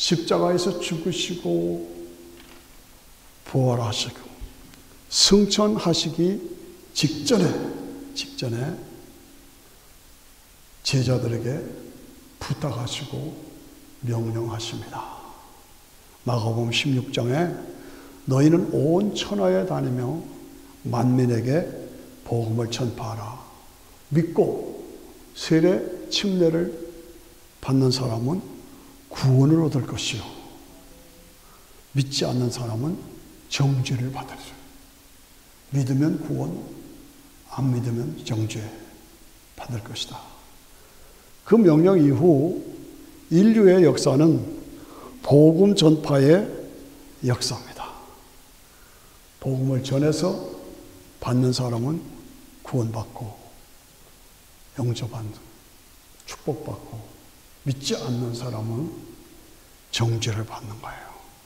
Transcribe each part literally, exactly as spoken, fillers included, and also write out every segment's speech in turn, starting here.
십자가에서 죽으시고 부활하시고 승천하시기 직전에 직전에 제자들에게 부탁하시고 명령하십니다. 마가복음 십육 장에 너희는 온 천하에 다니며 만민에게 복음을 전파하라. 믿고 세례 침례를 받는 사람은 구원을 얻을 것이요 믿지 않는 사람은 정죄를 받으리라. 믿으면 구원, 안 믿으면 정죄 받을 것이다. 그 명령 이후 인류의 역사는 복음 전파의 역사입니다. 복음을 전해서 받는 사람은 구원받고 영접받는, 축복받고 믿지 않는 사람은 정죄를 받는 거예요.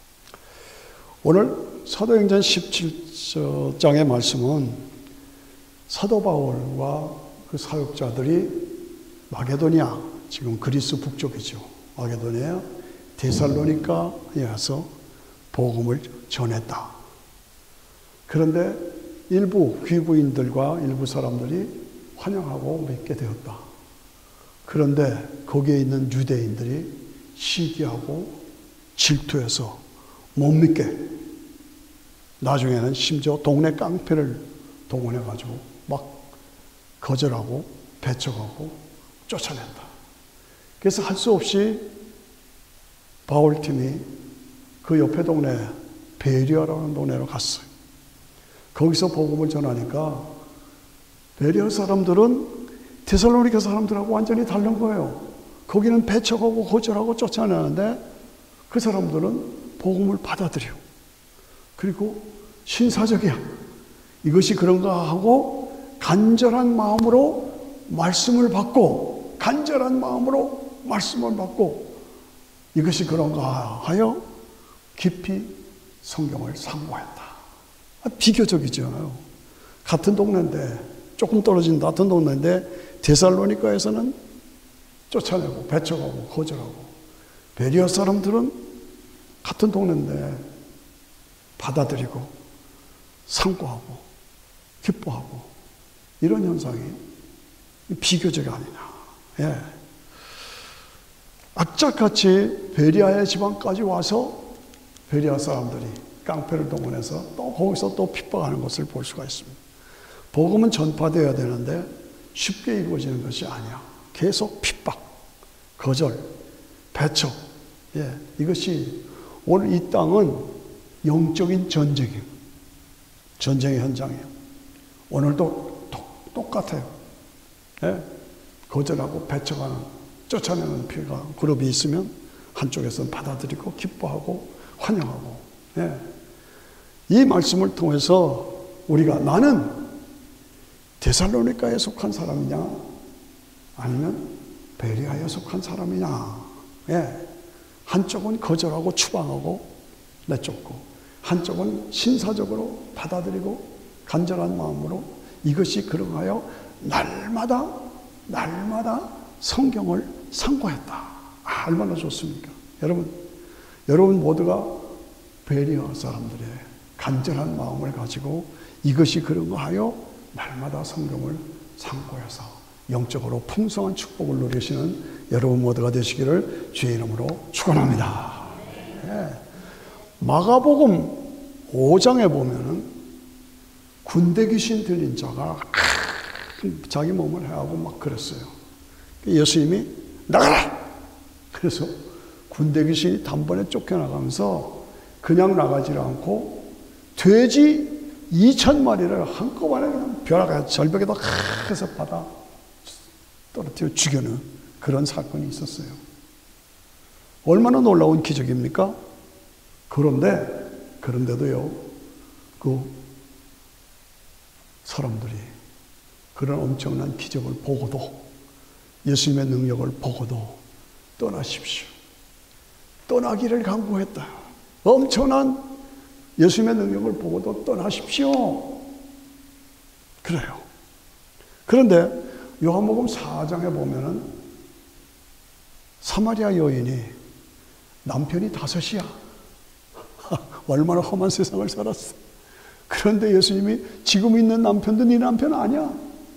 오늘 사도행전 십칠 장의 말씀은 사도 바울과 그 사역자들이 마게도니아, 지금 그리스 북쪽이죠. 마게도니아, 데살로니가에 와서 복음을 전했다. 그런데 일부 귀부인들과 일부 사람들이 환영하고 믿게 되었다. 그런데 거기에 있는 유대인들이 시기하고 질투해서 못 믿게, 나중에는 심지어 동네 깡패를 동원해가지고 막 거절하고 배척하고 쫓아낸다. 그래서 할 수 없이 바울팀이 그 옆에 동네 베리아라는 동네로 갔어요. 거기서 복음을 전하니까 베리아 사람들은 데살로니가 사람들하고 완전히 다른 거예요. 거기는 배척하고 거절하고 쫓아내는데 그 사람들은 복음을 받아들여. 그리고 신사적이야. 이것이 그런가 하고 간절한 마음으로 말씀을 받고, 간절한 마음으로 말씀을 받고, 이것이 그런가 하여 깊이 성경을 상고했다. 비교적이죠. 같은 동네인데, 조금 떨어진 같은 동네인데 데살로니가에서는 쫓아내고 배척하고 거절하고, 베리아 사람들은 같은 동네인데 받아들이고 상고하고 기뻐하고, 이런 현상이 비교적 아니냐. 예. 악착같이 베리아의 지방까지 와서 베리아 사람들이 깡패를 동원해서 또 거기서 또 핍박하는 것을 볼 수가 있습니다. 복음은 전파되어야 되는데 쉽게 이루어지는 것이 아니야. 계속 핍박, 거절, 배척. 예, 이것이 오늘 이 땅은 영적인 전쟁이에요. 전쟁의 현장이에요. 오늘도 똑같아요. 예, 거절하고 배척하는, 쫓아내는 피가 그룹이 있으면 한쪽에서는 받아들이고 기뻐하고 환영하고. 예. 이 말씀을 통해서 우리가 나는 데살로니가에 속한 사람이냐 아니면 베리아에 속한 사람이냐. 예. 한쪽은 거절하고 추방하고 내쫓고, 한쪽은 신사적으로 받아들이고 간절한 마음으로 이것이 그러하여 날마다 날마다 성경을 상고했다. 아, 얼마나 좋습니까? 여러분, 여러분 모두가 베리아 사람들의 간절한 마음을 가지고 이것이 그런가 하여 날마다 성경을 상고해서 영적으로 풍성한 축복을 누리시는 여러분 모두가 되시기를 주의 이름으로 축원합니다. 네. 마가복음 오 장에 보면은 군대 귀신 들린 자가 자기 몸을 해하고 막 그랬어요. 예수님이 나가라! 그래서 군대 귀신이 단번에 쫓겨나가면서 그냥 나가지 않고 돼지 이천 마리를 한꺼번에 그냥 벼락에 절벽에다 해서 받아 떨어뜨려 죽여는 그런 사건이 있었어요. 얼마나 놀라운 기적입니까? 그런데 그런데도요, 그 사람들이 그런 엄청난 기적을 보고도, 예수님의 능력을 보고도 떠나십시오, 떠나기를 강구했다. 엄청난 예수님의 능력을 보고도 떠나십시오. 그래요. 그런데 요한복음 사 장에 보면은 사마리아 여인이 남편이 다섯이야. 얼마나 험한 세상을 살았어. 그런데 예수님이 지금 있는 남편도 네 남편 아니야.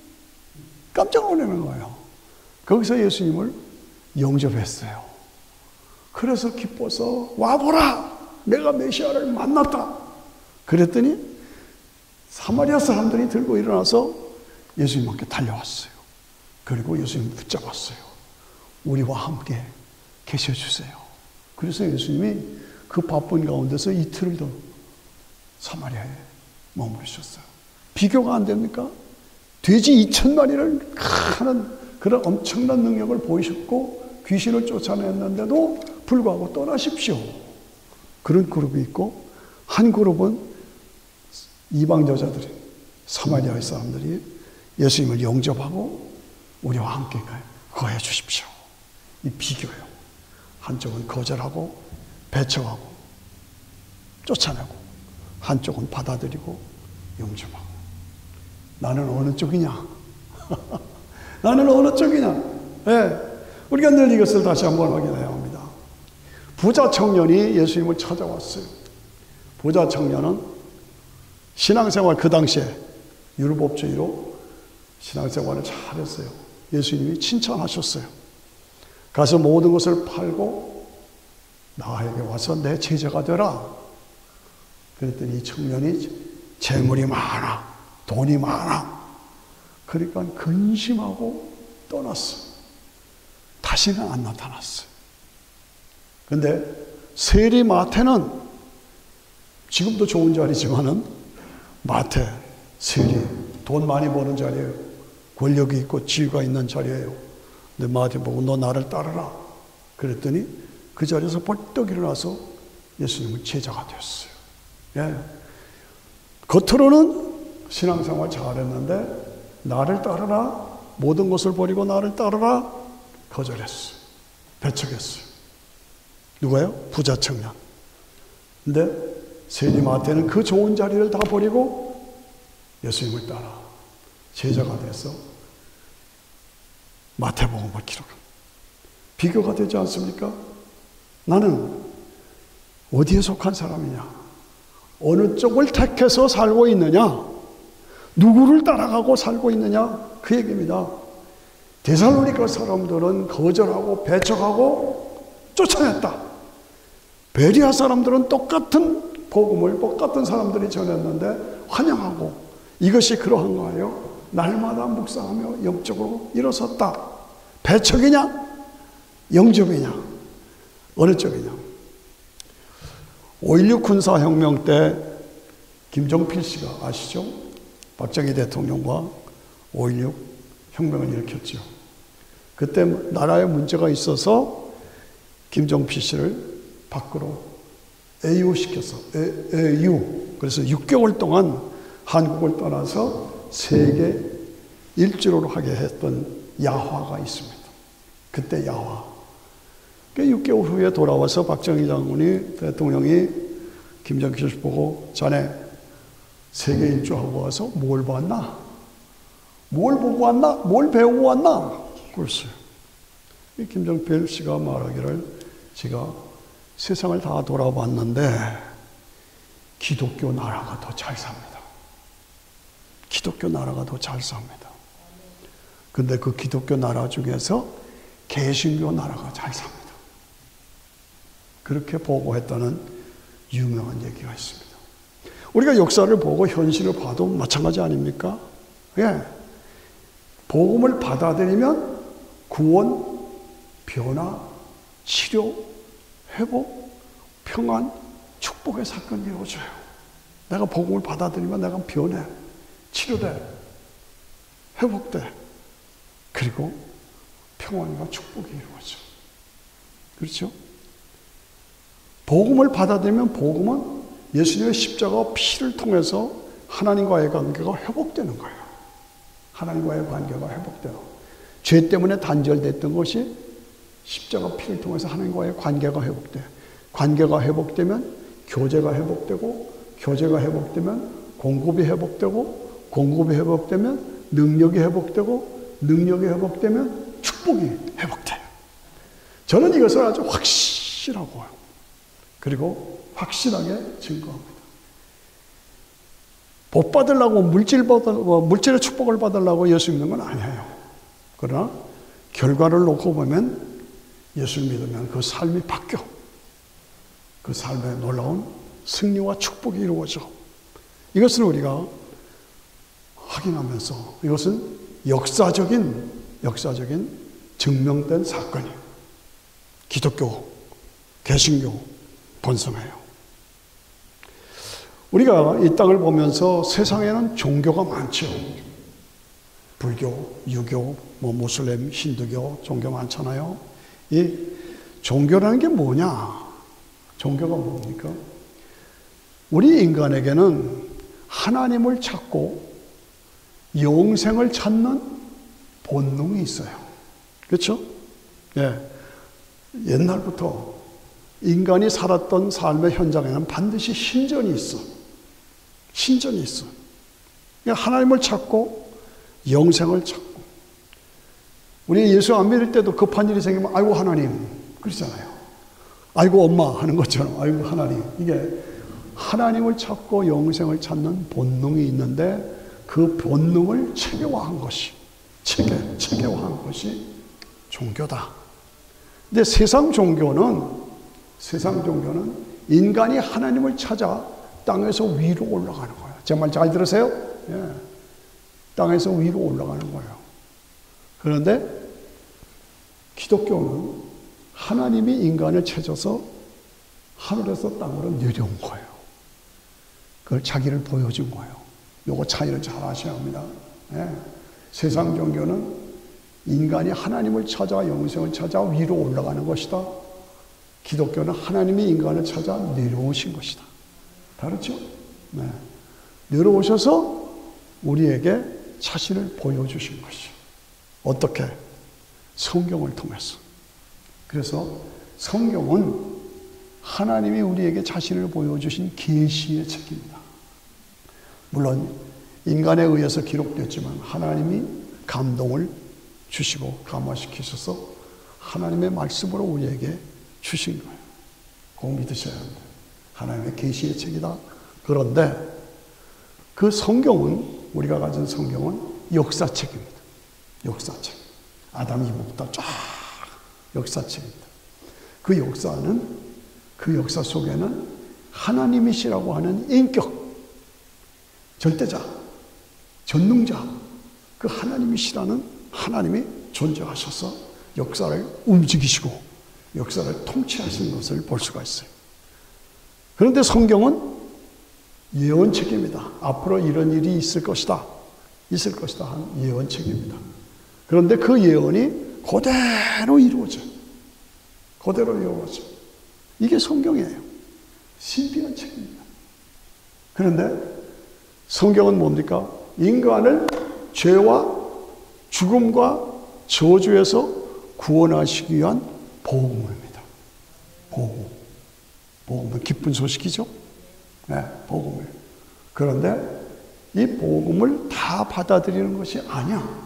깜짝 놀라는 거예요. 거기서 예수님을 영접했어요. 그래서 기뻐서 와보라, 내가 메시아를 만났다. 그랬더니 사마리아 사람들이 들고 일어나서 예수님께 달려왔어요. 그리고 예수님 붙잡았어요. 우리와 함께 계셔주세요. 그래서 예수님이 그 바쁜 가운데서 이틀을 더 사마리아에 머무르셨어요. 비교가 안 됩니까? 돼지 이천 마리를 하는 그런 엄청난 능력을 보이셨고 귀신을 쫓아냈는데도 불구하고 떠나십시오. 그런 그룹이 있고, 한 그룹은 이방 여자들이, 사마리아의 사람들이 예수님을 영접하고 우리와 함께 거해 주십시오. 이 비교예요. 한쪽은 거절하고 배척하고 쫓아내고, 한쪽은 받아들이고 영접하고. 나는 어느 쪽이냐? 나는 어느 쪽이냐? 네. 우리가 늘 이것을 다시 한번 확인해야 합니다. 부자 청년이 예수님을 찾아왔어요. 부자 청년은 신앙생활, 그 당시에 율법주의로 신앙생활을 잘했어요. 예수님이 칭찬하셨어요. 가서 모든 것을 팔고 나에게 와서 내 제자가 되라. 그랬더니 이 청년이 재물이 많아, 돈이 많아. 그러니까 근심하고 떠났어. 다시는 안 나타났어요. 근데 세리 마태는 지금도 좋은 자리지만은, 마태, 세리, 돈 많이 버는 자리예요. 권력이 있고 지위가 있는 자리예요. 근데 마태 보고 너 나를 따르라. 그랬더니 그 자리에서 벌떡 일어나서 예수님의 제자가 되었어요. 예. 겉으로는 신앙생활 잘했는데 나를 따르라, 모든 것을 버리고 나를 따르라, 거절했어요. 배척했어요. 누가요? 부자 청년. 근데 세리 마태는 그 좋은 자리를 다 버리고 예수님을 따라 제자가 돼서 마태복음을 기록합니다. 비교가 되지 않습니까? 나는 어디에 속한 사람이냐? 어느 쪽을 택해서 살고 있느냐? 누구를 따라가고 살고 있느냐? 그 얘기입니다. 데살로니가 사람들은 거절하고 배척하고 쫓아냈다. 베리아 사람들은 똑같은 복음을 똑같은 사람들이 전했는데 환영하고, 이것이 그러한 거예요. 날마다 묵상하며 영적으로 일어섰다. 배척이냐? 영접이냐? 어느 쪽이냐? 오일육 군사혁명 때 김종필 씨가 아시죠? 박정희 대통령과 오일육 혁명을 일으켰죠. 그때 나라에 문제가 있어서 김종필 씨를 밖으로 에이유시켜서 에이유, 그래서 육 개월 동안 한국을 떠나서 세계 일주로로 하게 했던 야화가 있습니다. 그때 야화. 육 개월 후에 돌아와서 박정희 장군이, 대통령이 김정필 씨 보고 자네 세계 일주하고 와서 뭘 봤나? 뭘 보고 왔나? 뭘 배우고 왔나? 그랬어요. 김정필 씨가 말하기를, 제가 세상을 다 돌아봤는데 기독교 나라가 더 잘 삽니다. 기독교 나라가 더 잘 삽니다. 근데 그 기독교 나라 중에서 개신교 나라가 잘 삽니다. 그렇게 보고했다는 유명한 얘기가 있습니다. 우리가 역사를 보고 현실을 봐도 마찬가지 아닙니까? 예. 복음을 받아들이면 구원, 변화, 치료, 회복, 평안, 축복의 사건이 이루어져요. 내가 복음을 받아들이면 내가 변해, 치료돼, 회복돼, 그리고 평안과 축복이 이루어져. 그렇죠? 복음을 받아들이면 복음은 예수님의 십자가와 피를 통해서 하나님과의 관계가 회복되는 거예요. 하나님과의 관계가 회복돼요. 죄 때문에 단절됐던 것이 십자가 피를 통해서 하나님과의 관계가 회복돼요. 관계가 회복되면 교제가 회복되고, 교제가 회복되면 공급이 회복되고, 공급이 회복되면 능력이 회복되고, 능력이 회복되면 축복이 회복돼요. 저는 이것을 아주 확실하고 그리고 확실하게 증거합니다. 복 받으려고 물질 받을, 물질의 축복을 받으려고 예수 믿는 건 아니에요. 그러나 결과를 놓고 보면 예수를 믿으면 그 삶이 바뀌어. 그 삶에 놀라운 승리와 축복이 이루어져. 이것을 우리가 확인하면서 이것은 역사적인, 역사적인 증명된 사건이에요. 기독교, 개신교 본성이에요. 우리가 이 땅을 보면서 세상에는 종교가 많죠. 불교, 유교, 뭐 무슬림, 힌두교 종교 많잖아요. 이 종교라는 게 뭐냐? 종교가 뭡니까? 우리 인간에게는 하나님을 찾고 영생을 찾는 본능이 있어요. 그렇죠? 예. 옛날부터 인간이 살았던 삶의 현장에는 반드시 신전이 있어. 신전이 있어. 하나님을 찾고 영생을 찾고. 우리 예수 안 믿을 때도 급한 일이 생기면 아이고 하나님 그러잖아요. 아이고 엄마 하는 것처럼 아이고 하나님. 이게 하나님을 찾고 영생을 찾는 본능이 있는데 그 본능을 체계화한 것이 체계, 체계화한 것이 종교다. 근데 세상 종교는 세상 종교는 인간이 하나님을 찾아 땅에서 위로 올라가는 거예요. 제 말 잘 들으세요? 예. 땅에서 위로 올라가는 거예요. 그런데 기독교는 하나님이 인간을 찾아서 하늘에서 땅으로 내려온 거예요. 그걸 자기를 보여준 거예요. 요거 차이를 잘 아셔야 합니다. 예. 세상 종교는 인간이 하나님을 찾아 영생을 찾아 위로 올라가는 것이다. 기독교는 하나님이 인간을 찾아 내려오신 것이다. 다르죠? 네. 내려오셔서 우리에게 자신을 보여주신 것이죠. 어떻게? 성경을 통해서. 그래서 성경은 하나님이 우리에게 자신을 보여주신 계시의 책입니다. 물론 인간에 의해서 기록됐지만 하나님이 감동을 주시고 감화시키셔서 하나님의 말씀으로 우리에게 주신 거예요. 꼭 믿으셔야 합니다. 하나님의 계시의 책이다. 그런데 그 성경은 우리가 가진 성경은 역사책입니다. 역사책. 아담 이후부터 쫙 역사책입니다. 그 역사는 그 역사 속에는 하나님이시라고 하는 인격, 절대자, 전능자, 그 하나님이시라는 하나님이 존재하셔서 역사를 움직이시고 역사를 통치하시는 것을 볼 수가 있어요. 그런데 성경은 예언책입니다. 앞으로 이런 일이 있을 것이다. 있을 것이다 한 예언책입니다. 그런데 그 예언이 그대로 이루어져요. 그대로 이루어져요. 이게 성경이에요. 신비한 책입니다. 그런데 성경은 뭡니까? 인간을 죄와 죽음과 저주에서 구원하시기 위한 복음입니다. 복음. 복음은 기쁜 소식이죠? 네, 복음을. 그런데 이 복음을 다 받아들이는 것이 아니야.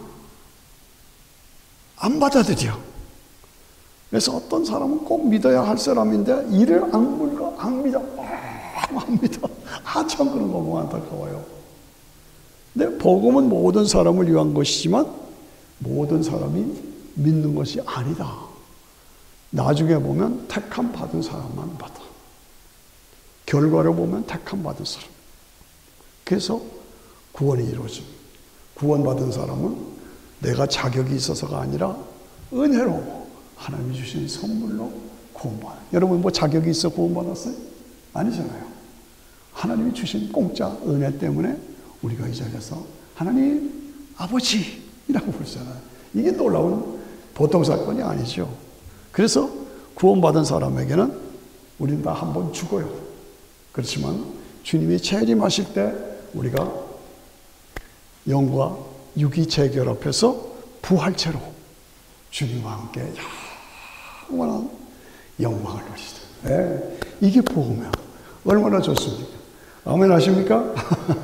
안 받아들여. 그래서 어떤 사람은 꼭 믿어야 할 사람인데 이를 안 물고 안 믿어. 안 믿어. 아, 참 그런 거 너무 안타까워요. 근데 복음은 모든 사람을 위한 것이지만 모든 사람이 믿는 것이 아니다. 나중에 보면 택함 받은 사람만 받아. 결과를 보면 택함 받은 사람. 그래서 구원이 이루어집니다. 구원받은 사람은 내가 자격이 있어서가 아니라 은혜로 하나님이 주신 선물로 구원받아요. 여러분 뭐 자격이 있어 구원받았어요? 아니잖아요. 하나님이 주신 공짜 은혜 때문에 우리가 이 자리에서 하나님 아버지라고 부르잖아요. 이게 놀라운 보통 사건이 아니죠. 그래서 구원받은 사람에게는 우리는 다 한 번 죽어요. 그렇지만 주님이 재림하실 때 우리가 영과 육이 재결합해서 부활체로 주님과 함께 영원한 영광을 누리시다. 네, 이게 복음이야. 얼마나 좋습니까? 아멘 하십니까?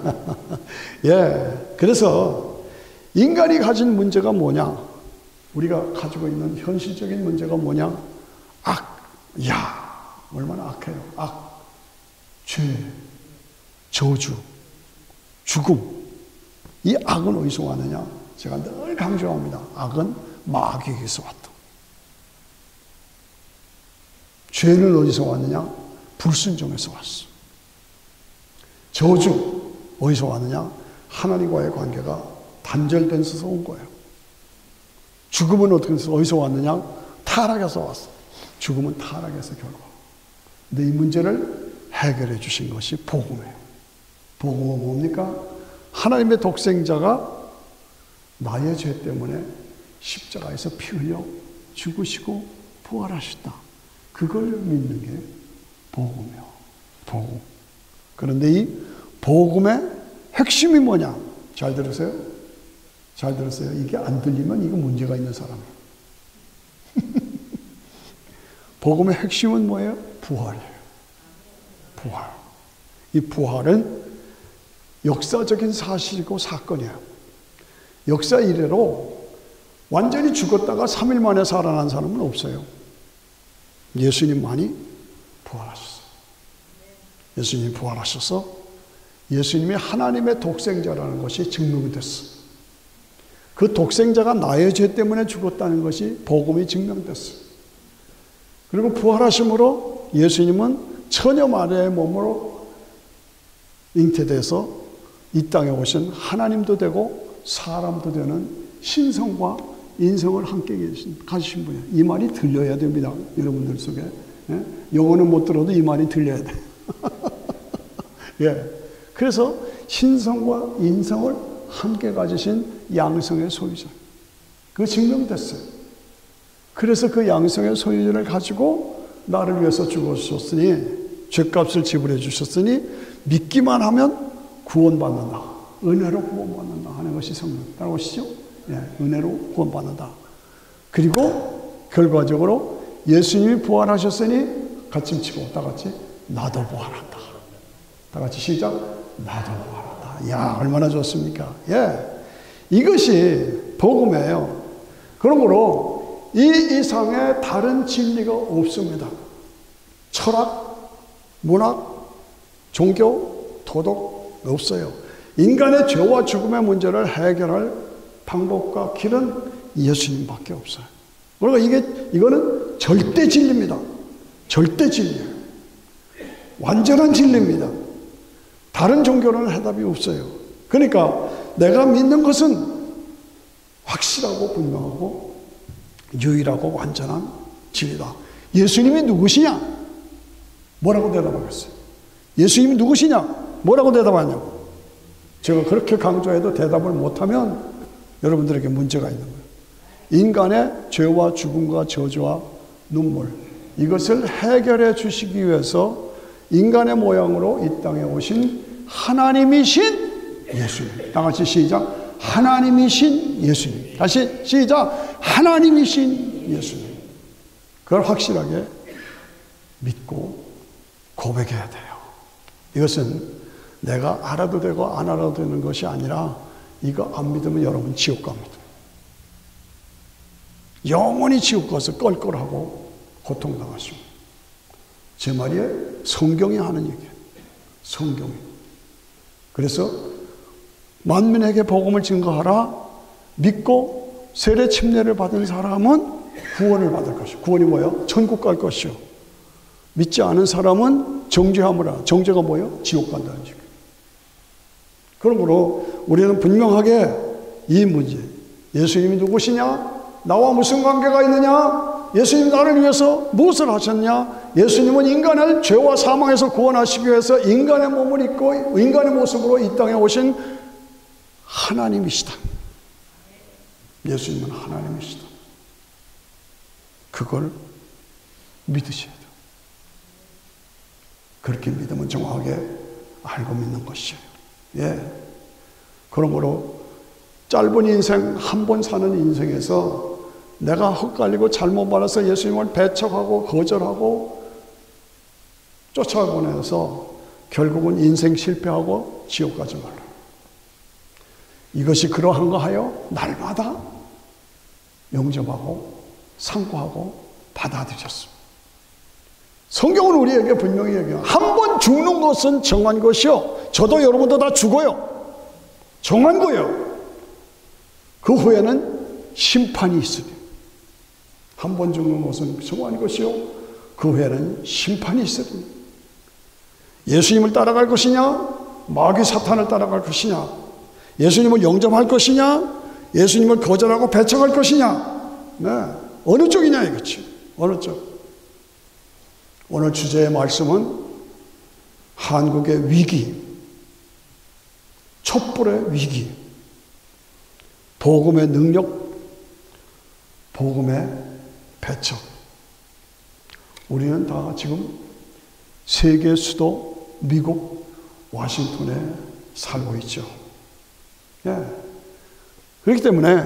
예. 그래서 인간이 가진 문제가 뭐냐? 우리가 가지고 있는 현실적인 문제가 뭐냐? 악, 야, 얼마나 악해요. 악, 죄, 저주, 죽음. 이 악은 어디서 왔느냐? 제가 늘 강조합니다. 악은 마귀에게서 왔다. 죄는 어디서 왔느냐? 불순종에서 왔어. 저주 어디서 왔느냐? 하나님과의 관계가 단절된 데서 온 거예요. 죽음은 어디서 왔느냐? 타락에서 왔어. 죽음은 타락에서 결과. 근데 이 문제를 해결해 주신 것이 복음이에요. 복음은 뭡니까? 하나님의 독생자가 나의 죄 때문에 십자가에서 피 흘려 죽으시고 부활하셨다. 그걸 믿는 게 복음이에요. 복음. 그런데 이 복음의 핵심이 뭐냐? 잘 들으세요? 잘 들으세요? 이게 안 들리면 이거 문제가 있는 사람이에요. 복음의 핵심은 뭐예요? 부활이에요. 부활. 이 부활은 역사적인 사실이고 사건이에요. 역사 이래로 완전히 죽었다가 삼 일 만에 살아난 사람은 없어요. 예수님만이 부활하셨어요. 예수님이 부활하셔서 예수님이 하나님의 독생자라는 것이 증명이 됐어요. 그 독생자가 나의 죄 때문에 죽었다는 것이 복음이 증명됐어요. 그리고 부활하심으로 예수님은 처녀 마리아의 몸으로 잉태돼서 이 땅에 오신 하나님도 되고 사람도 되는 신성과 인성을 함께 가지신 분이에요. 이 말이 들려야 됩니다. 여러분들 속에. 예? 영어는 못 들어도 이 말이 들려야 돼요. 예. 그래서 신성과 인성을 함께 가지신 양성의 소유자. 그거 증명됐어요. 그래서 그 양성의 소유자를 가지고 나를 위해서 죽으셨으니, 죄값을 지불해 주셨으니 믿기만 하면 구원받는다. 은혜로 구원받는다 하는 것이 성경. 따라오시죠? 예, 은혜로 구원받는다. 그리고 결과적으로 예수님이 부활하셨으니 같이 치고 다 같이 나도 부활한다. 다 같이 시작. 나도 부활한다. 야, 얼마나 좋습니까? 예, 이것이 복음이에요. 그러므로 이 이상의 다른 진리가 없습니다. 철학, 문학, 종교, 도덕 없어요. 인간의 죄와 죽음의 문제를 해결할 방법과 길은 예수님밖에 없어요. 그러니까 이게, 이거는 절대 진리입니다. 절대 진리예요. 완전한 진리입니다. 다른 종교는 해답이 없어요. 그러니까 내가 믿는 것은 확실하고 분명하고 유일하고 완전한 진리다. 예수님이 누구시냐? 뭐라고 대답하겠어요? 예수님이 누구시냐? 뭐라고 대답하냐고. 제가 그렇게 강조해도 대답을 못하면 여러분들에게 문제가 있는 거예요. 인간의 죄와 죽음과 저주와 눈물, 이것을 해결해 주시기 위해서 인간의 모양으로 이 땅에 오신 하나님이신 예수님. 다 같이 시작. 하나님이신 예수님. 다시 시작. 하나님이신 예수님. 그걸 확실하게 믿고 고백해야 돼요. 이것은 내가 알아도 되고 안 알아도 되는 것이 아니라 이거 안 믿으면 여러분 지옥 갑니다. 영원히 지옥 가서 껄껄하고 고통당하십니다. 제 말이에요. 성경이 하는 얘기예요. 성경이. 그래서 만민에게 복음을 증거하라. 믿고 세례 침례를 받은 사람은 구원을 받을 것이요. 구원이 뭐예요? 천국 갈 것이요. 믿지 않은 사람은 정죄하므라. 정죄가 뭐예요? 지옥 간다는 얘기예요. 그러므로 우리는 분명하게 이 문제, 예수님이 누구시냐? 나와 무슨 관계가 있느냐? 예수님 나를 위해서 무엇을 하셨냐? 예수님은 인간을 죄와 사망에서 구원하시기 위해서 인간의 몸을 입고 인간의 모습으로 이 땅에 오신 하나님이시다. 예수님은 하나님이시다. 그걸 믿으셔야 돼요. 그렇게 믿으면 정확하게 알고 믿는 것이에요. 예. 그러므로 짧은 인생, 한 번 사는 인생에서 내가 헛갈리고 잘못 받아서 예수님을 배척하고 거절하고 쫓아보내서 결국은 인생 실패하고 지옥 가지 말라. 이것이 그러한가 하여 날마다 영접하고 상고하고 받아들였습니다. 성경은 우리에게 분명히 얘기해요. 한 번 죽는 것은 정한 것이요. 저도 여러분도 다 죽어요. 정한 거예요. 그 후에는 심판이 있으니. 한 번 죽는 것은 정한 것이요. 그 후에는 심판이 있으니. 예수님을 따라갈 것이냐? 마귀 사탄을 따라갈 것이냐? 예수님을 영접할 것이냐? 예수님을 거절하고 배척할 것이냐? 네. 어느 쪽이냐 이거지. 어느 쪽. 오늘 주제의 말씀은 한국의 위기, 촛불의 위기, 복음의 능력, 복음의 배척. 우리는 다 지금 세계 수도 미국 워싱턴에 살고 있죠. 예. 그렇기 때문에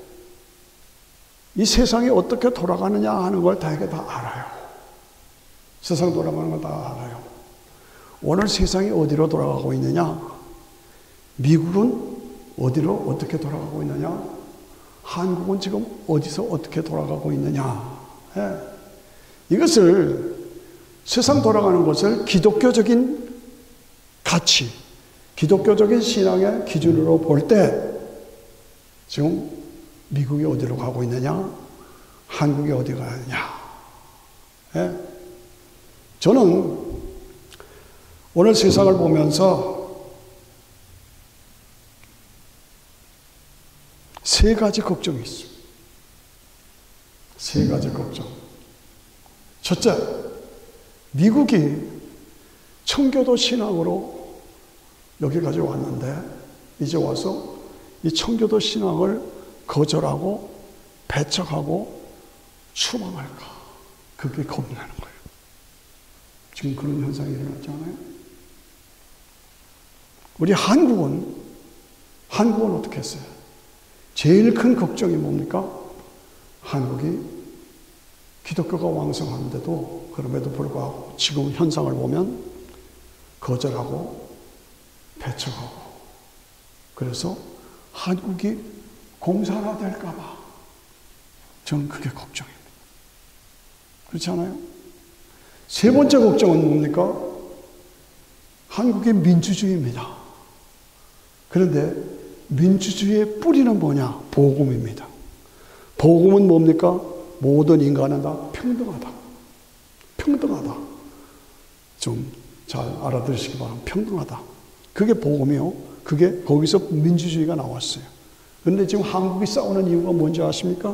이 세상이 어떻게 돌아가느냐 하는 걸 다에게 다 알아요. 세상 돌아가는 걸 다 알아요. 오늘 세상이 어디로 돌아가고 있느냐? 미국은 어디로 어떻게 돌아가고 있느냐? 한국은 지금 어디서 어떻게 돌아가고 있느냐? 예. 이것을 세상 돌아가는 것을 기독교적인 가치, 기독교적인 신앙의 기준으로 볼 때 지금 미국이 어디로 가고 있느냐? 한국이 어디 가느냐? 예. 저는 오늘 세상을 보면서 세 가지 걱정이 있습니다. 세 가지 걱정. 첫째, 미국이 청교도 신앙으로 여기까지 왔는데 이제 와서 이 청교도 신앙을 거절하고 배척하고 추방할까? 그게 겁이 나는 거예요. 지금 그런 현상이 일어났잖아요. 우리 한국은, 한국은 어떻게 했어요? 제일 큰 걱정이 뭡니까? 한국이 기독교가 왕성한데도 그럼에도 불구하고 지금 현상을 보면 거절하고 배척하고 그래서 한국이 공산화될까 봐 저는 그게 걱정입니다. 그렇지 않아요? 세 번째 걱정은 뭡니까? 한국의 민주주의입니다. 그런데 민주주의의 뿌리는 뭐냐? 복음입니다. 복음은 뭡니까? 모든 인간은 다 평등하다. 평등하다. 좀 잘 알아들으시기 바랍니다. 평등하다. 그게 복음이요. 그게 거기서 민주주의가 나왔어요. 그런데 지금 한국이 싸우는 이유가 뭔지 아십니까?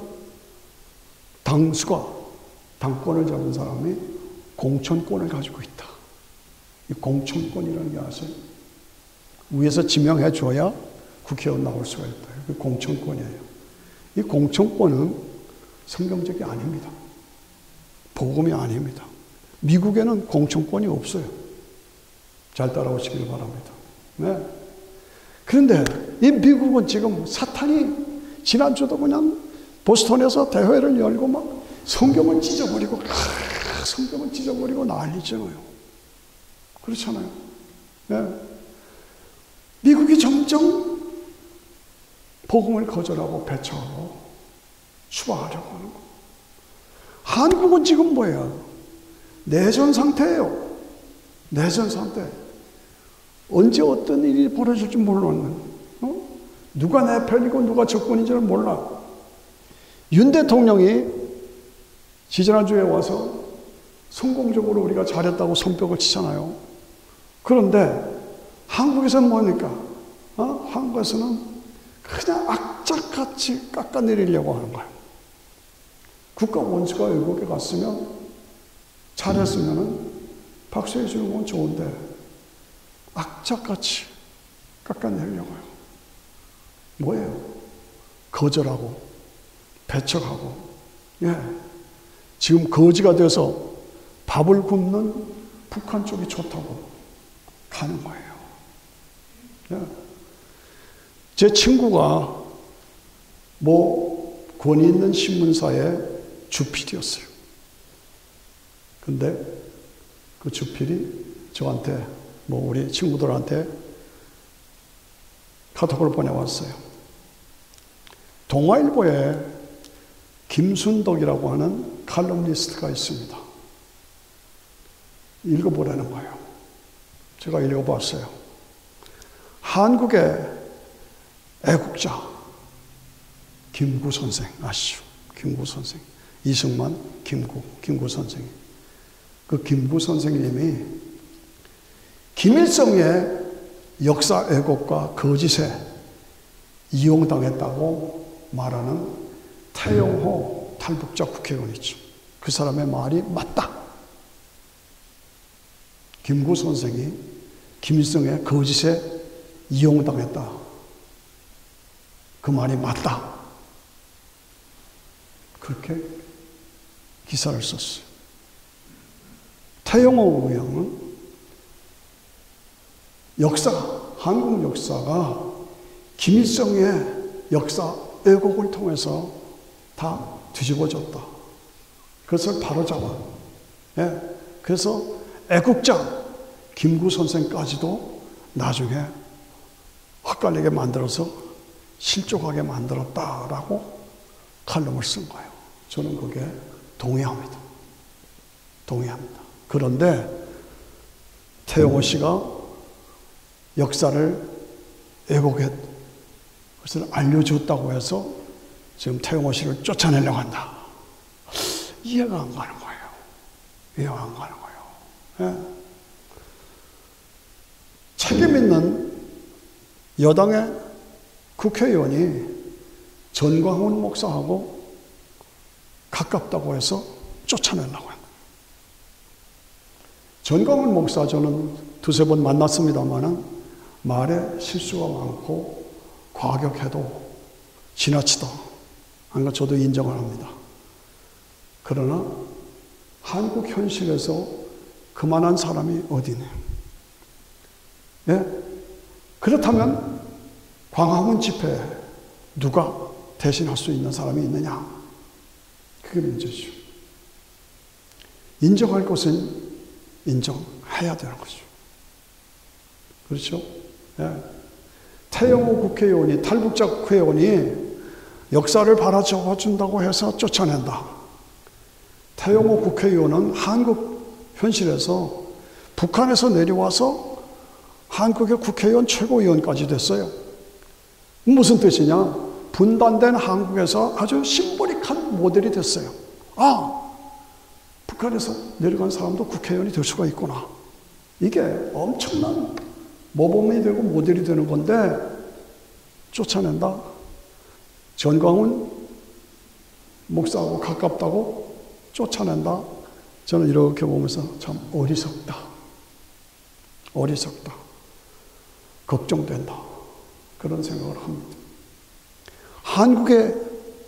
당수가 당권을 잡은 사람이 공천권을 가지고 있다. 이 공천권이라는 게 아세요? 위에서 지명해 줘야 국회의원 나올 수가 있다. 그 공천권이에요. 이 공천권은 성경적이 아닙니다. 복음이 아닙니다. 미국에는 공천권이 없어요. 잘 따라오시길 바랍니다. 네. 그런데 이 미국은 지금 사탄이 지난주도 그냥 보스턴에서 대회를 열고 막 성경을 찢어버리고 아, 성경을 찢어버리고 난리잖아요. 그렇잖아요. 네. 미국이 점점 복음을 거절하고 배척하고 추방하려고 하는 거. 한국은 지금 뭐예요? 내전 상태예요. 내전 상태. 언제 어떤 일이 벌어질지 몰랐는. 어? 누가 내 편이고 누가 적군인지는 몰라. 윤 대통령이 지지난주에 와서 성공적으로 우리가 잘했다고 손뼉을 치잖아요. 그런데 한국에서는 뭡니까? 어? 한국에서는 그냥 악착같이 깎아내리려고 하는 거예요. 국가 원수가 외국에 갔으면 잘했으면 박수해 주는 건 좋은데 악착같이 깎아내려고요. 뭐예요? 거절하고 배척하고 예. 지금 거지가 돼서 밥을 굶는 북한 쪽이 좋다고 가는 거예요. 예. 제 친구가 뭐 권위 있는 신문사의 주필이었어요. 근데 그 주필이 저한테 뭐 우리 친구들한테 카톡을 보내왔어요. 동아일보에 김순덕이라고 하는 칼럼니스트가 있습니다. 읽어보라는 거예요. 제가 읽어봤어요. 한국의 애국자 김구 선생 아시죠? 김구 선생. 이승만, 김구, 김구 선생님. 그 김구 선생님이 김일성의 역사 왜곡과 거짓에 이용당했다고 말하는 태영호 탈북자 국회의원이죠. 그 사람의 말이 맞다. 김구 선생이 김일성의 거짓에 이용당했다. 그 말이 맞다. 그렇게 기사를 썼어요. 태영호 의원은 역사, 한국 역사가 김일성의 역사 왜곡을 통해서 다 뒤집어졌다. 그것을 바로잡아. 예. 그래서 애국자 김구 선생까지도 나중에 헛갈리게 만들어서 실족하게 만들었다라고 칼럼을 쓴 거예요. 저는 그게 동의합니다. 동의합니다. 그런데 태영호 씨가 역사를 왜곡했, 그것을 알려줬다고 해서 지금 태영호 씨를 쫓아내려고 한다. 이해가 안 가는 거예요. 이해가 안 가는 거예요. 예. 책임 있는 여당의 국회의원이 전광훈 목사하고 가깝다고 해서 쫓아내려고 합니다. 전광훈 목사 저는 두세 번 만났습니다만 말에 실수가 많고 과격해도 지나치다 하는 것 저도 인정을 합니다. 그러나 한국 현실에서 그만한 사람이 어디네. 예? 그렇다면 광화문 집회 누가 대신할 수 있는 사람이 있느냐? 그게 문제죠. 인정할 것은 인정해야 되는 거죠. 그렇죠? 예. 태영호 국회의원이, 탈북자 국회의원이 역사를 바라잡아준다고 해서 쫓아낸다. 태영호 국회의원은 한국 현실에서 북한에서 내려와서 한국의 국회의원 최고위원까지 됐어요. 무슨 뜻이냐? 분단된 한국에서 아주 심보릭한 모델이 됐어요. 아, 북한에서 내려간 사람도 국회의원이 될 수가 있구나. 이게 엄청난 모범이 되고 모델이 되는 건데 쫓아낸다. 전광훈 목사하고 가깝다고 쫓아낸다. 저는 이렇게 보면서 참 어리석다. 어리석다. 걱정된다. 그런 생각을 합니다. 한국의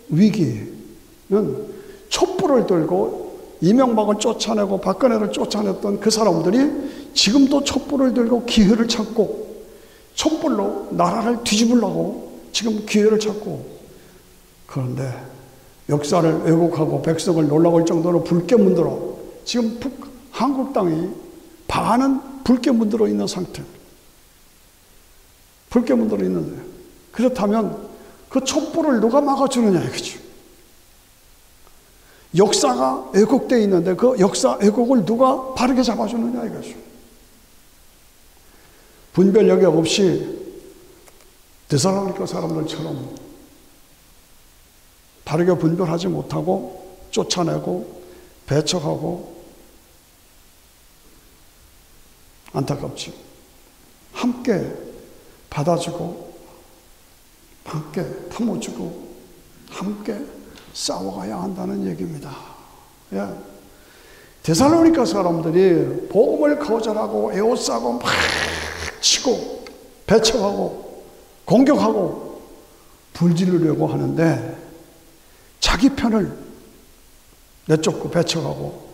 위기는 촛불을 들고 이명박을 쫓아내고 박근혜를 쫓아냈던 그 사람들이 지금도 촛불을 들고 기회를 찾고 촛불로 나라를 뒤집으려고 지금 기회를 찾고, 그런데 역사를 왜곡하고 백성을 놀라울 정도로 붉게 문들어 지금 북, 한국 땅이 반은 붉게 문들어 있는 상태. 붉게 문들어 있는데, 그렇다면 그 촛불을 누가 막아주느냐 이거죠. 역사가 왜곡되어 있는데 그 역사 왜곡을 누가 바르게 잡아주느냐 이거죠. 분별력이 없이 데살로니가 사람들처럼 바르게 분별하지 못하고 쫓아내고 배척하고 안타깝지. 함께 받아주고 함께 품어주고 함께 싸워가야 한다는 얘기입니다. 예. 데살로니가 사람들이 복음을 거절하고 에워싸고 막 치고 배척하고 공격하고 불지르려고 하는데 자기 편을 내쫓고 배척하고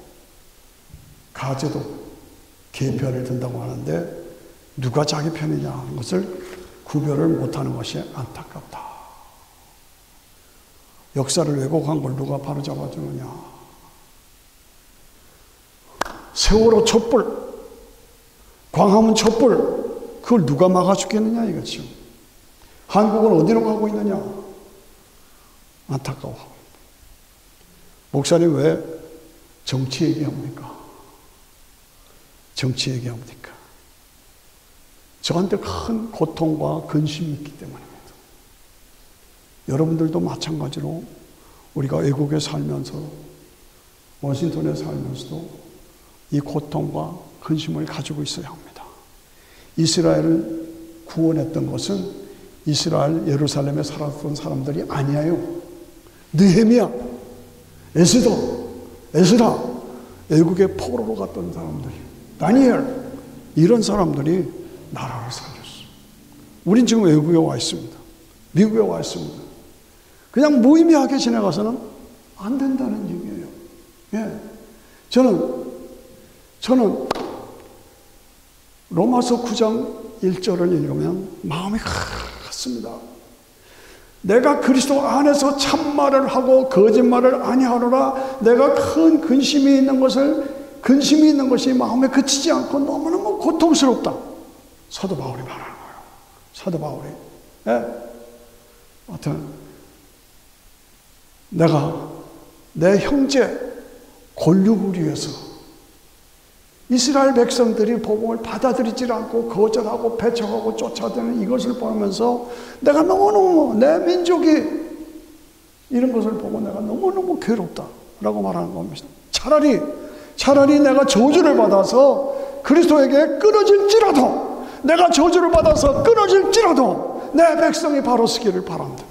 가제도 개편을 든다고 하는데 누가 자기 편이냐 하는 것을 구별을 못하는 것이 안타깝다. 역사를 왜곡한 걸 누가 바로잡아주느냐. 세월호 촛불, 광화문 촛불, 그걸 누가 막아주겠느냐 이거죠. 한국은 어디로 가고 있느냐. 안타까워. 목사님 왜 정치 얘기합니까? 정치 얘기합니까? 저한테 큰 고통과 근심이 있기 때문입니다. 여러분들도 마찬가지로 우리가 외국에 살면서 워싱턴에 살면서도 이 고통과 근심을 가지고 있어야 합니다. 이스라엘을 구원했던 것은 이스라엘 예루살렘에 살았던 사람들이 아니에요. 느헤미야, 에스더, 에스라, 외국에 포로로 갔던 사람들, 다니엘, 이런 사람들이 나라를 살렸어. 우린 지금 외국에 와 있습니다. 미국에 와 있습니다. 그냥 무의미하게 지나가서는 안 된다는 얘기예요. 예. 저는, 저는 로마서 구 장 일 절을 읽으면 마음이 같습니다. 내가 그리스도 안에서 참말을 하고 거짓말을 아니하노라. 내가 큰 근심이 있는 것을, 근심이 있는 것이 마음에 그치지 않고 너무너무 고통스럽다. 사도 바울이 말하는 거예요. 사도 바울이. 예. 하여튼, 내가 내 형제 골육을 위해서 이스라엘 백성들이 복음을 받아들이지 않고 거절하고 배척하고 쫓아다니는 이것을 보면서 내가 너무너무 내 민족이 이런 것을 보고 내가 너무너무 괴롭다라고 말하는 겁니다. 차라리 차라리 내가 저주를 받아서 그리스도에게 끊어질지라도, 내가 저주를 받아서 끊어질지라도 내 백성이 바로 서기를 바란다.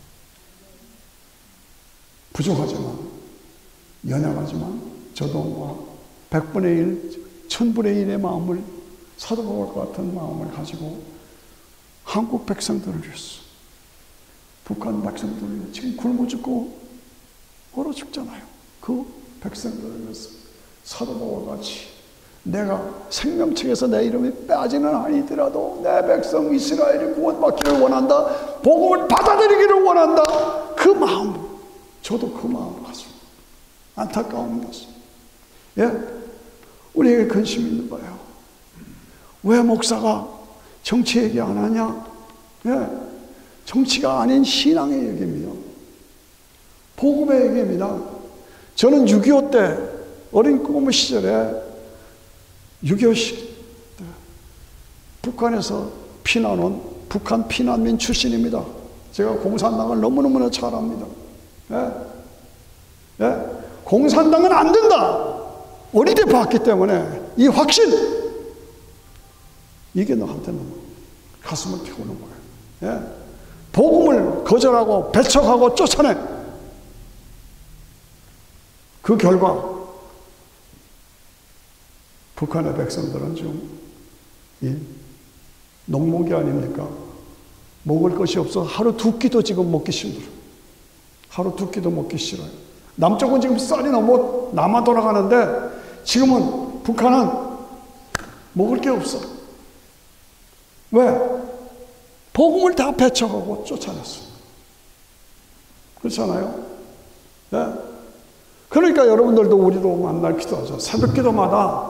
부족하지만, 연약하지만 저도 뭐 백분의 일, 천분의 일의 마음을, 사도 바울과 같은 마음을 가지고 한국 백성들을 위해서, 북한 백성들을 위해서 지금 굶어 죽고 얼어 죽잖아요. 그 백성들을 위해서 사도 바울과 같이 내가 생명책에서 내 이름이 빠지는 아니더라도 내 백성 이스라엘이 구원받기를 원한다, 복음을 받아들이기를 원한다, 그 마음, 저도 그 마음을 가지고 안타까운 것은, 예, 우리에게 근심이 있는 거예요. 왜 목사가 정치 얘기 안 하냐? 예, 정치가 아닌 신앙의 얘기입니다. 복음의 얘기입니다. 저는 육이오 때, 어린 꼬무 시절에 육이오 시 때 북한에서 피난 온 북한 피난민 출신입니다. 제가 공산당을 너무너무나 잘 압니다. 예, 예, 공산당은 안 된다. 어릴 때 봤기 때문에 이 확신, 이게 너한테는 가슴을 태우는 거예요. 예? 복음을 거절하고 배척하고 쫓아내. 그 결과 북한의 백성들은 지금 이 농목이 아닙니까? 먹을 것이 없어 하루 두 끼도 지금 먹기 힘들어요. 하루 두 끼도 먹기 싫어요. 남쪽은 지금 쌀이 너무 남아 돌아가는데 지금은 북한은 먹을 게 없어. 왜? 복음을 다 배척하고 쫓아냈어. 그렇잖아요? 네? 그러니까 여러분들도 우리도 만날 기도하죠. 새벽 기도마다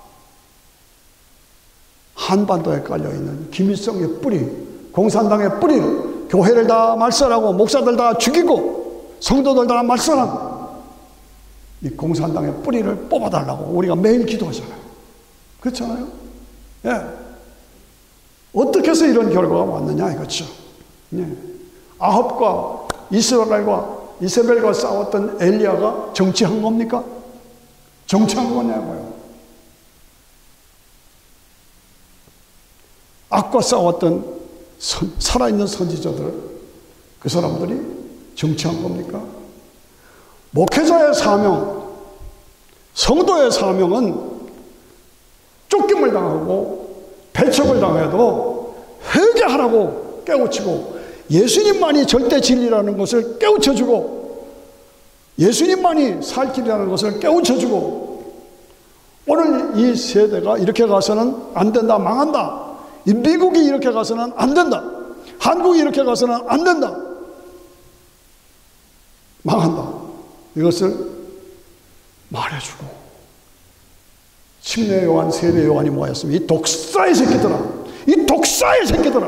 한반도에 깔려있는 김일성의 뿌리, 공산당의 뿌리를, 교회를 다 말살하고 목사들 다 죽이고 성도들 다 말살하고 이 공산당의 뿌리를 뽑아달라고 우리가 매일 기도하잖아요. 그렇잖아요? 예. 어떻게 해서 이런 결과가 왔느냐 이거죠. 예. 아합과 이스라엘과 이세벨과 싸웠던 엘리야가 정치한 겁니까? 정치한 거냐고요. 악과 싸웠던 선, 살아있는 선지자들, 그 사람들이 정치한 겁니까? 목회자의 사명, 성도의 사명은 쫓김을 당하고 배척을 당해도 회개하라고 깨우치고, 예수님만이 절대 진리라는 것을 깨우쳐주고, 예수님만이 살 길이라는 것을 깨우쳐주고, 오늘 이 세대가 이렇게 가서는 안 된다, 망한다, 이 미국이 이렇게 가서는 안 된다, 한국이 이렇게 가서는 안 된다, 망한다, 이것을 말해주고, 침례 요한, 세례 요한이 뭐였으면 이 독사의 새끼들아, 이 독사의 새끼들아,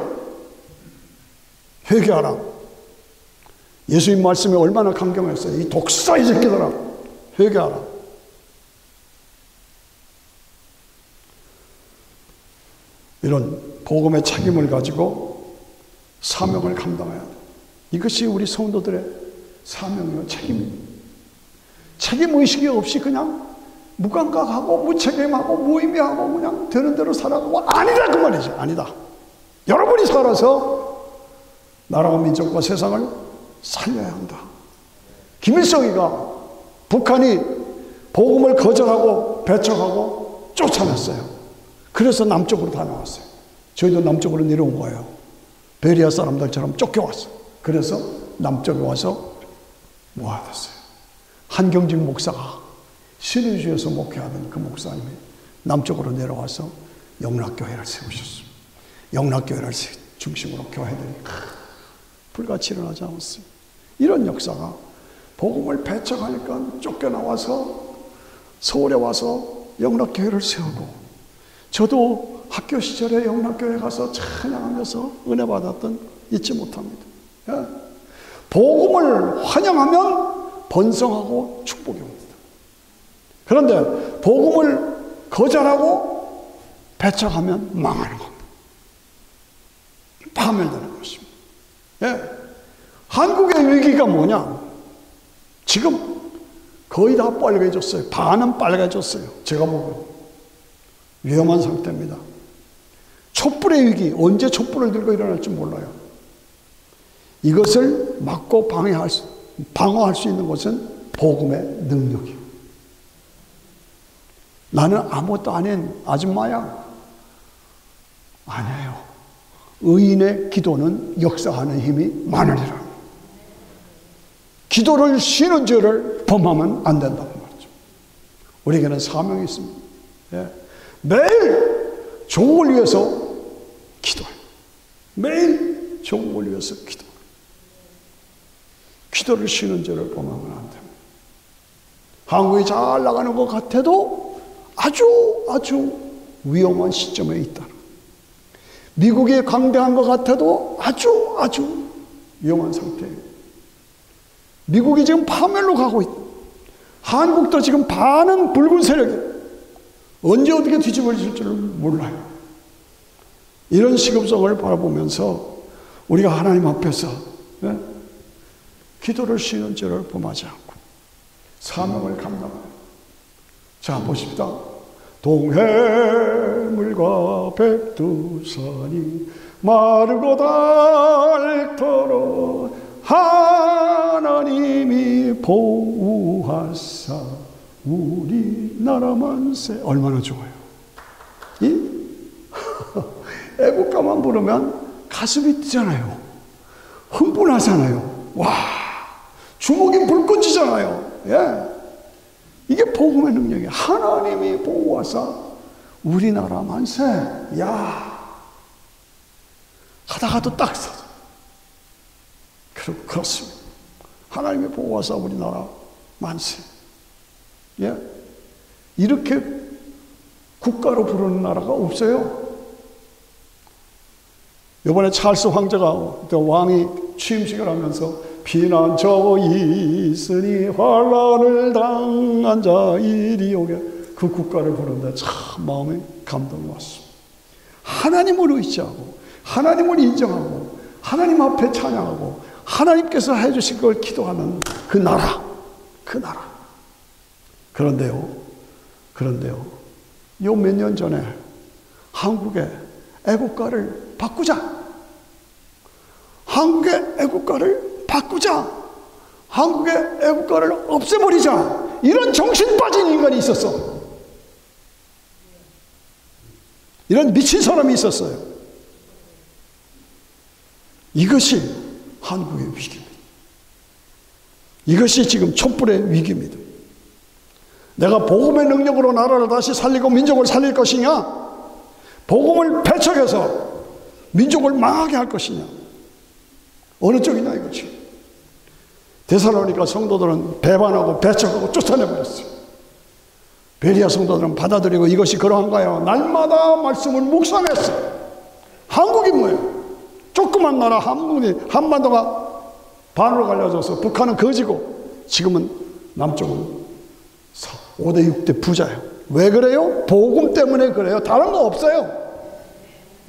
회개하라. 예수님 말씀이 얼마나 강경했어요. 이 독사의 새끼들아, 회개하라. 이런 복음의 책임을 가지고 사명을 감당해야 돼. 이것이 우리 성도들의 사명이요, 책임입니다. 책임의식이 없이 그냥 무감각하고 무책임하고 무의미하고 그냥 되는 대로 살아가고 아니다 그 말이지. 아니다. 여러분이 살아서 나라와 민족과 세상을 살려야 한다. 김일성이가 북한이 복음을 거절하고 배척하고 쫓아냈어요. 그래서 남쪽으로 다녀왔어요. 저희도 남쪽으로 내려온 거예요. 베리아 사람들처럼 쫓겨왔어요. 그래서 남쪽에 와서 모아뒀어요. 한경직 목사가 신의주에서 목회하던 그 목사님이 남쪽으로 내려와서 영락교회를 세우셨습니다. 영락교회를 중심으로 교회들이 불같이 일어나지 않았습니다. 이런 역사가 복음을 배척하니까 쫓겨나와서 서울에 와서 영락교회를 세우고, 저도 학교 시절에 영락교회 가서 찬양하면서 은혜 받았던 잊지 못합니다. 예. 복음을 환영하면 번성하고 축복이 옵니다. 그런데 복음을 거절하고 배척하면 망하는 겁니다. 파멸되는 것입니다. 예. 한국의 위기가 뭐냐? 지금 거의 다 빨개졌어요. 반은 빨개졌어요. 제가 보고 위험한 상태입니다. 촛불의 위기, 언제 촛불을 들고 일어날지 몰라요. 이것을 막고 방해할 수, 방어할 수 있는 것은 복음의 능력이에요. 나는 아무것도 아닌 아줌마야. 아니에요. 의인의 기도는 역사하는 힘이 많으리라. 기도를 쉬는 죄를 범하면 안 된다는 말이죠. 우리에게는 사명이 있습니다. 예. 매일 종을 위해서 기도해요. 매일 종을 위해서 기도해요. 기도를 쉬는 죄를 범하면 안 됩니다. 한국이 잘 나가는 것 같아도 아주 아주 위험한 시점에 있다. 미국이 강대한 것 같아도 아주 아주 위험한 상태예요. 미국이 지금 파멸로 가고 있다. 한국도 지금 반은 붉은 세력이에요. 언제 어떻게 뒤집어질 줄 몰라요. 이런 시급성을 바라보면서 우리가 하나님 앞에서 네? 기도를 쉬는 죄를 범하지 않고 사명을 감당해요. 자, 보십시다. 동해물과 백두산이 마르고 닳도록 하나님이 보호하사 우리나라 만세. 얼마나 좋아요. 이 애국가만 부르면 가슴이 뛰잖아요. 흥분하잖아요. 와, 주먹이 불 꺼지잖아요. 예. 이게 복음의 능력이에요. 하나님이 보호하사 우리나라 만세. 야, 하다가도 딱 서서. 그렇습니다. 하나님이 보호하사 우리나라 만세. 예. 이렇게 국가로 부르는 나라가 없어요. 이번에 찰스 황제가 왕이 취임식을 하면서 피난처 있으니 환난을 당한 자 이리 오게, 그 국가를 부르는데 참 마음에 감동이 왔습니다. 하나님을 의지하고 하나님을 인정하고 하나님 앞에 찬양하고 하나님께서 해주실 걸 기도하는 그 나라, 그 나라. 그런데요, 그런데요, 요 몇 년 전에 한국의 애국가를 바꾸자. 한국의 애국가를 바꾸자. 한국의 애국가를 없애버리자. 이런 정신 빠진 인간이 있었어. 이런 미친 사람이 있었어요. 이것이 한국의 위기입니다. 이것이 지금 촛불의 위기입니다. 내가 복음의 능력으로 나라를 다시 살리고 민족을 살릴 것이냐, 복음을 배척해서 민족을 망하게 할 것이냐, 어느 쪽이냐 이거지. 데살로니가 성도들은 배반하고 배척하고 쫓아내버렸어요. 베리아 성도들은 받아들이고 이것이 그러한가요? 날마다 말씀을 묵상했어요. 한국이 뭐예요? 조그만 나라 한국이, 한반도가 반으로 갈려져서 북한은 거지고 지금은 남쪽은 오 대 육 대 부자예요. 왜 그래요? 복음 때문에 그래요. 다른 거 없어요.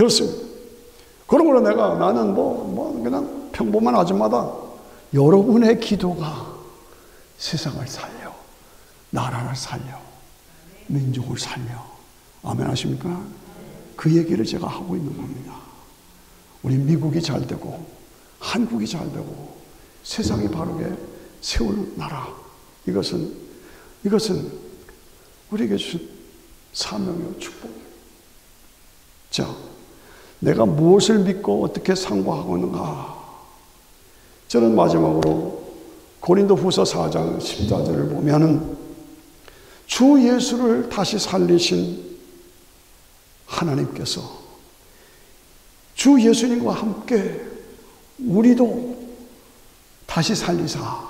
그렇습니다. 그러므로 내가 나는 뭐, 뭐 그냥 평범한 아줌마다. 여러분의 기도가 세상을 살려, 나라를 살려, 민족을 살려. 아멘 하십니까? 그 얘기를 제가 하고 있는 겁니다. 우리 미국이 잘 되고 한국이 잘 되고 세상이 바르게 세울 나라, 이것은 이것은 우리에게 주신 사명이요 축복이에요. 자, 내가 무엇을 믿고 어떻게 상고하고 있는가? 저는 마지막으로 고린도후서 사 장 십사 절을 보면은 주 예수를 다시 살리신 하나님께서 주 예수님과 함께 우리도 다시 살리사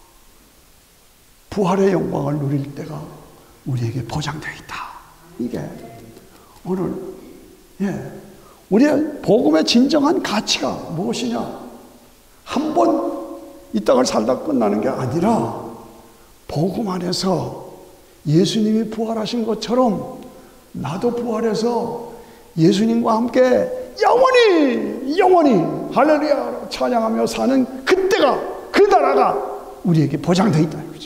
부활의 영광을 누릴 때가 우리에게 보장되어 있다. 이게 오늘 예, 우리의 복음의 진정한 가치가 무엇이냐? 한 번 이 땅을 살다 끝나는 게 아니라 복음 안에서 예수님이 부활하신 것처럼 나도 부활해서 예수님과 함께 영원히 영원히 할렐루야 찬양하며 사는 그때가, 그 나라가 우리에게 보장되어 있다 이거죠.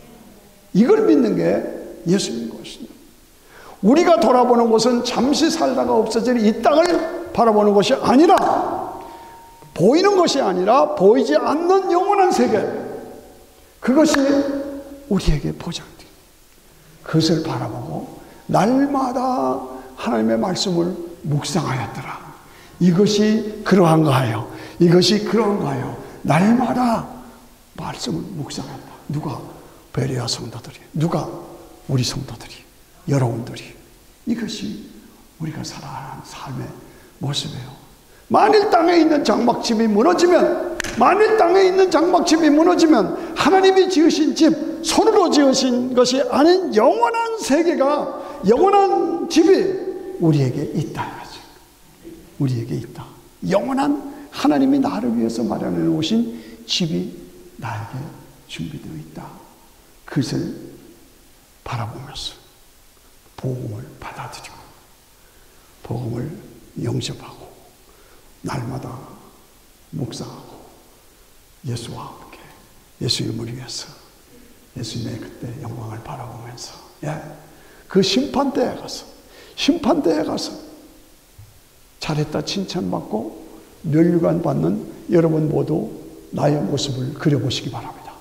이걸 믿는 게 예수님 것입니다. 우리가 돌아보는 것은 잠시 살다가 없어질 이 땅을 바라보는 것이 아니라, 보이는 것이 아니라 보이지 않는 영원한 세계, 그것이 우리에게 보장돼요. 그것을 바라보고 날마다 하나님의 말씀을 묵상하였더라. 이것이 그러한가 하여, 이것이 그러한가 하여 날마다 말씀을 묵상했다. 누가? 베레아 성도들이. 누가? 우리 성도들이, 여러분들이. 이것이 우리가 살아가는 삶의 모습이에요. 만일 땅에 있는 장막집이 무너지면, 만일 땅에 있는 장막집이 무너지면 하나님이 지으신 집, 손으로 지으신 것이 아닌 영원한 세계가, 영원한 집이 우리에게 있다. 우리에게 있다. 영원한 하나님이 나를 위해서 마련해 놓으신 집이 나에게 준비되어 있다. 그것을 바라보면서 복음을 받아들이고 복음을 영접하고 날마다 묵상하고 예수와 함께 예수님을 위해서 예수님의 그때 영광을 바라보면서 예, 그 심판대에 가서 심판대에 가서 잘했다 칭찬받고 면류관 받는 여러분 모두 나의 모습을 그려보시기 바랍니다.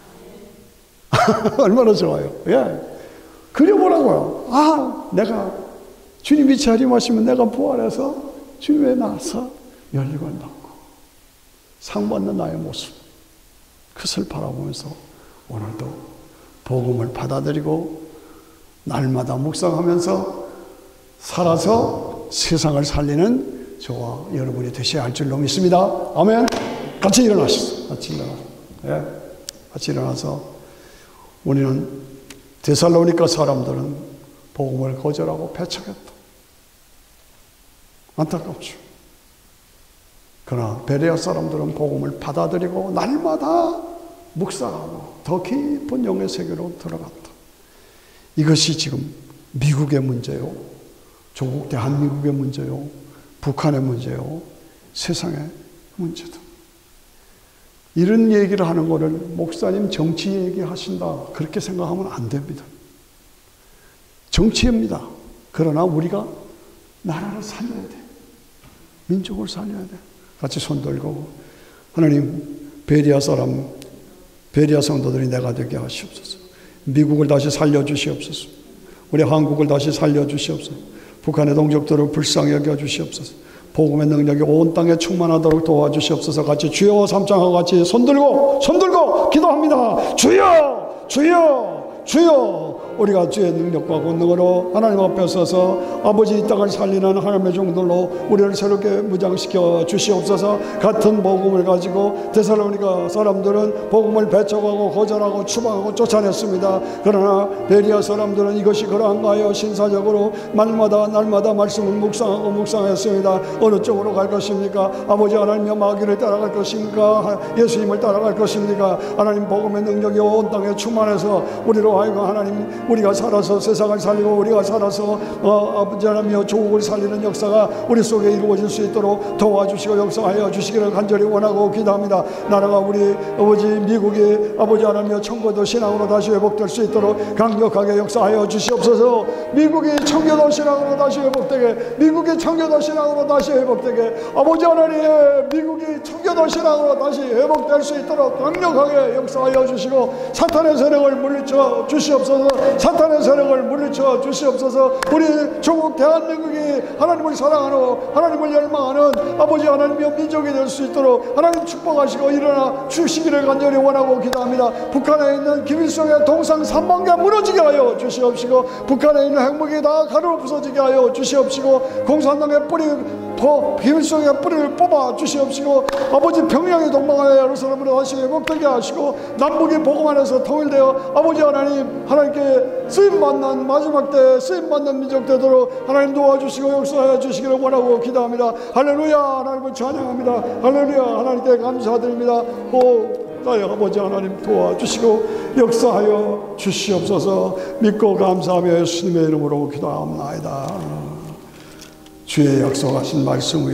얼마나 좋아요. 예, 그려보라고요. 아, 내가 주님이 재림하시면 내가 부활해서 주님에 나와서 면류관 받고 상 받는 나의 모습, 그것을 바라보면서 오늘도 복음을 받아들이고 날마다 묵상하면서 살아서 세상을 살리는 저와 여러분이 되셔야 할 줄로 믿습니다. 아멘. 같이 일어나시죠. 같이 일어나서, 예, 같이 일어나서 우리는 데살로니가 사람들은 복음을 거절하고 배척했다. 안타깝죠. 그러나 베레아 사람들은 복음을 받아들이고 날마다 묵상하고 더 깊은 영의 세계로 들어갔다. 이것이 지금 미국의 문제요, 조국 대한민국의 문제요, 북한의 문제요, 세상의 문제다. 이런 얘기를 하는 거를 목사님 정치 얘기하신다 그렇게 생각하면 안 됩니다. 정치입니다. 그러나 우리가 나라를 살려야 돼. 민족을 살려야 돼. 같이 손 들고 하나님, 베레아 사람, 베레아 성도들이 내가 되게 하시옵소서. 미국을 다시 살려주시옵소서. 우리 한국을 다시 살려주시옵소서. 북한의 동족들을 불쌍히 여겨주시옵소서. 복음의 능력이 온 땅에 충만하도록 도와주시옵소서. 같이 주여 삼창하고 같이 손들고 손들고 기도합니다. 주여 주여 주여. 우리가 주의 능력과 권능으로 하나님 앞에 서서 아버지 이 땅을 살리는 하나님의 종들로 우리를 새롭게 무장시켜 주시옵소서. 같은 복음을 가지고 데살로니가 사람들은 복음을 배척하고 거절하고 추방하고 쫓아냈습니다. 그러나 베레아 사람들은 이것이 그러한가 하여 신사적으로 날마다 날마다 말씀을 묵상하고 묵상했습니다. 어느 쪽으로 갈 것입니까? 아버지 하나님의 마귀를 따라갈 것입니까? 예수님을 따라갈 것입니까? 하나님 복음의 능력이 온 땅에 충만해서 우리로 하여금 하나님 우리가 살아서 세상을 살리고 우리가 살아서 어, 아버지 하나님이여 조국을 살리는 역사가 우리 속에 이루어질 수 있도록 도와주시고 역사하여 주시기를 간절히 원하고 기도합니다. 나라가 우리 아버지 미국이 아버지 하나님이여 청교도 신앙으로 다시 회복될 수 있도록 강력하게 역사하여 주시옵소서. 미국이 청교도 신앙으로 다시 회복되게, 미국이 청교도 신앙으로 다시 회복되게, 아버지 하나님 미국이 청교도 신앙으로 다시 회복될 수 있도록 강력하게 역사하여 주시고 사탄의 세력을 물리쳐 주시옵소서. 사탄의 세력을 물리쳐 주시옵소서. 우리 조국 대한민국이 하나님을 사랑하는, 하나님을 열망하는 아버지 하나님의 민족이 될 수 있도록 하나님 축복하시고 일어나 주시기를 간절히 원하고 기도합니다. 북한에 있는 김일성의 동상 삼만개 무너지게 하여 주시옵시고 북한에 있는 핵무기 다 가루로 부서지게 하여 주시옵시고 공산당의 뿌리 더 김일성의 뿌리를 뽑아 주시옵시고 아버지 평양이 동방하여 예루살렘으로 다시 회복되게 하시고 남북이 복음 안에서 통일되어 아버지 하나님 하나님께 쓰임받는 마지막 때 쓰임받는 민족 되도록 하나님 도와주시고 역사하여 주시기를 원하고 기도합니다. 할렐루야. 하나님을 찬양합니다. 할렐루야. 하나님께 감사드립니다. 호 나의 아버지 하나님 도와주시고 역사하여 주시옵소서. 믿고 감사하며 예수님의 이름으로 기도합니다. 주의 약속하신 말씀